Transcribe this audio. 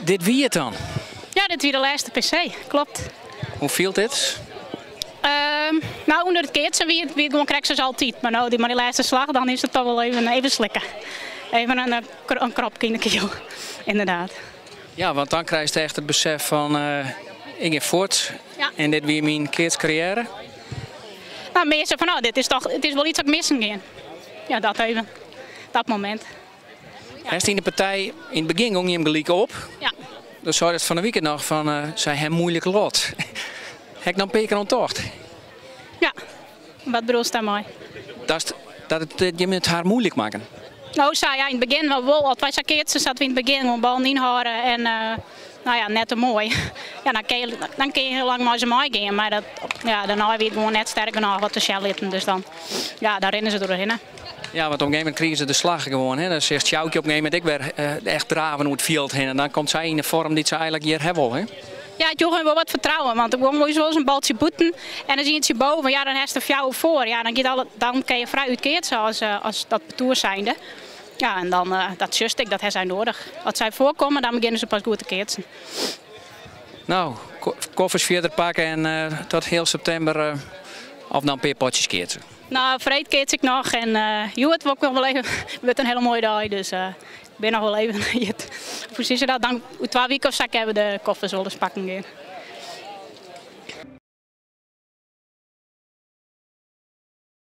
Dit wie het dan? Ja, dit is de laatste PC, klopt. Hoe viel dit? Nou, onder het keertje wie het gewoon krijgt ze altijd. Maar nou, die laatste slag, dan is het toch wel even slikken. Even een kropje in de keel, inderdaad. Ja, want dan krijg je echt het besef van ik ga voort. Ja. En dit weer mijn carrière. Nou, mensen van nou, het is wel iets dat ik missen ging. Ja, dat even. Dat moment. Hij is in de partij in het begin ging je hem gelijk op. Ja. Dus zou het van de weekend nog van zij hem moeilijk lot. Heb ik dan peker ontocht? Ja, wat bedoel je daarmee? Dat je het haar moeilijk maken. Nou, zei ja, in het begin wel. Als wij keertjes zaten we in het begin gewoon bal inhouden en nou ja, net te mooi. Ja, dan kun je heel lang maar ze mooi gaan, maar daarna weer gewoon net sterker nog wat te shell dus dan, ja, daar rennen ze doorheen. Ja, want op een gegeven moment kregen ze de slag gewoon. Hè. Dan zegt Sjoukje op een gegeven moment ik weer echt draven hoe het veld heen. En dan komt zij in de vorm die ze eigenlijk hier hebben. Hè. Ja, het joeg wel wat vertrouwen, want ik wil zo eens een baltje boeten en dan zie je het je boven, ja, dan heeft de jou voor. Ja, dan kun je vrij uitkeerd zoals als dat toer zijnde. Ja, en dan dat just ik, dat heeft zij nodig. Als zij voorkomen, dan beginnen ze pas goed te keertsen. Nou, koffers verder pakken en tot heel september of dan een paar potjes keertsen. Nou, vreed keert ik nog en het wordt nog wel even, het wordt een hele mooie dag, dus ik ben nog wel even. Precies dat, dan 2 weken of zo hebben we de koffers wel eens pakken gaan.